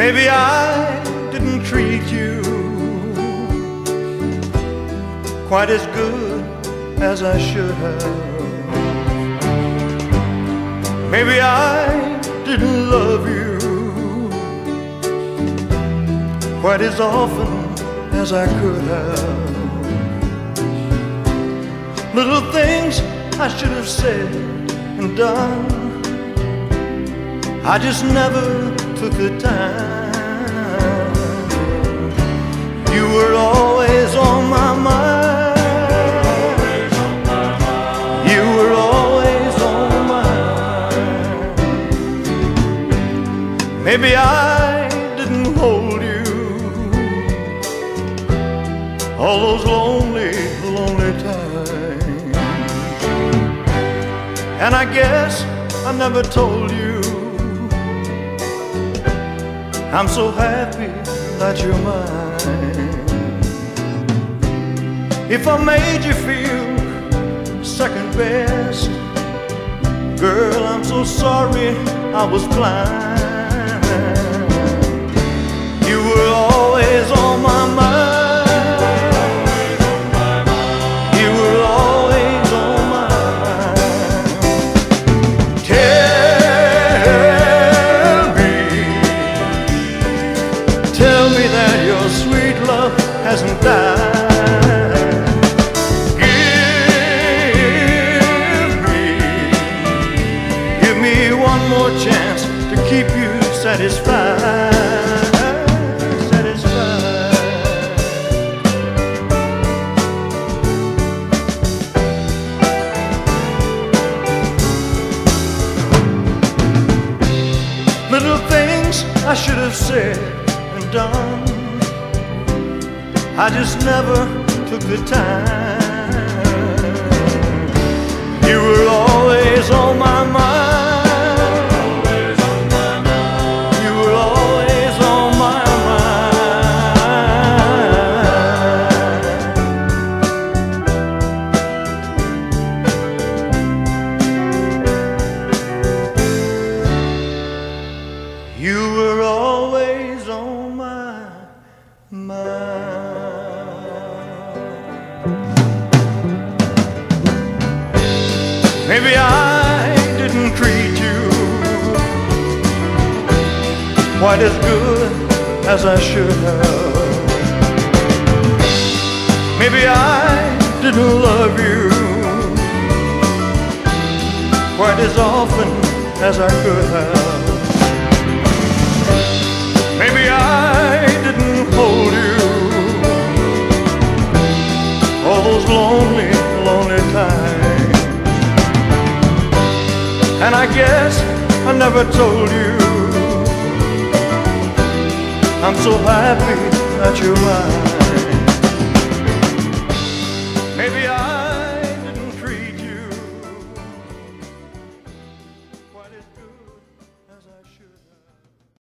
Maybe I didn't treat you quite as good as I should have. Maybe I didn't love you quite as often as I could have. Little things I should have said and done, I just never took the time. You were always on my mind. You were always on my mind. Maybe I didn't hold you all those lonely, lonely times. And I guess I never told you I'm so happy that you're mine. If I made you feel second best, girl, I'm so sorry I was blind. You were always on my mind. You were always on my mind. Tell me that your sweet love hasn't died. Give me one more chance to keep you satisfied. Little things I should have said and done, I just never took the time. You were always on my mind. You were always on my mind. You were always on my mind. Maybe I didn't treat you quite as good as I should have. Maybe I didn't love you quite as often as I could have. Maybe I didn't hold you all those lonely, lonely times. And I guess I never told you I'm so happy that you're mine.